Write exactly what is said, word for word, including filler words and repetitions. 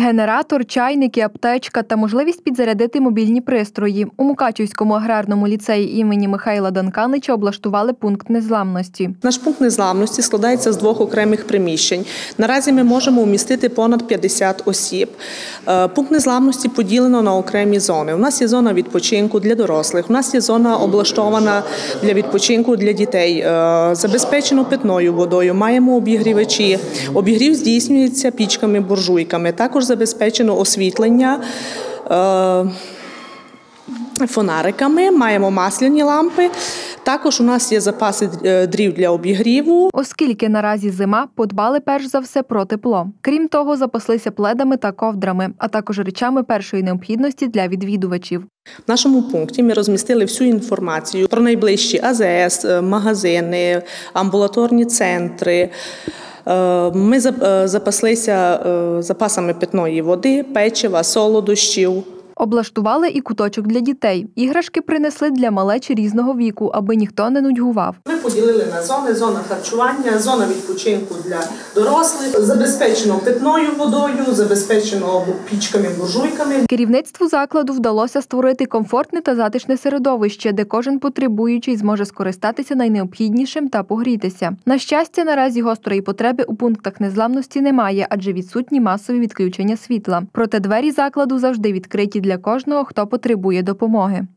Генератор, чайники, аптечка та можливість підзарядити мобільні пристрої. У Мукачівському аграрному ліцеї імені Михайла Данканича облаштували пункт незламності. Наш пункт незламності складається з двох окремих приміщень. Наразі ми можемо вмістити понад п'ятдесят осіб. Пункт незламності поділено на окремі зони. У нас є зона відпочинку для дорослих, у нас є зона облаштована для відпочинку для дітей, забезпечено питною водою, маємо обігрівачі. Обігрів здійснюється пічками-буржуйками. Також забезпечено освітлення фонариками, маємо масляні лампи. Також у нас є запаси дрів для обігріву. Оскільки наразі зима, подбали перш за все про тепло. Крім того, запаслися пледами та ковдрами, а також речами першої необхідності для відвідувачів. В нашому пункті ми розмістили всю інформацію про найближчі А З С, магазини, амбулаторні центри. Ми запаслися запасами питної води, печива, солодощів. Облаштували і куточок для дітей. Іграшки принесли для малечі різного віку, аби ніхто не нудьгував. Ми поділили на зони: зона харчування, зона відпочинку для дорослих, забезпечено питною водою, забезпечено пічками-буржуйками. Керівництву закладу вдалося створити комфортне та затишне середовище, де кожен потребуючий зможе скористатися найнеобхіднішим та погрітися. На щастя, наразі гострої потреби у пунктах незламності немає, адже відсутні масові відключення світла. Проте двері закладу завжди відкриті для кожного, хто потребує допомоги.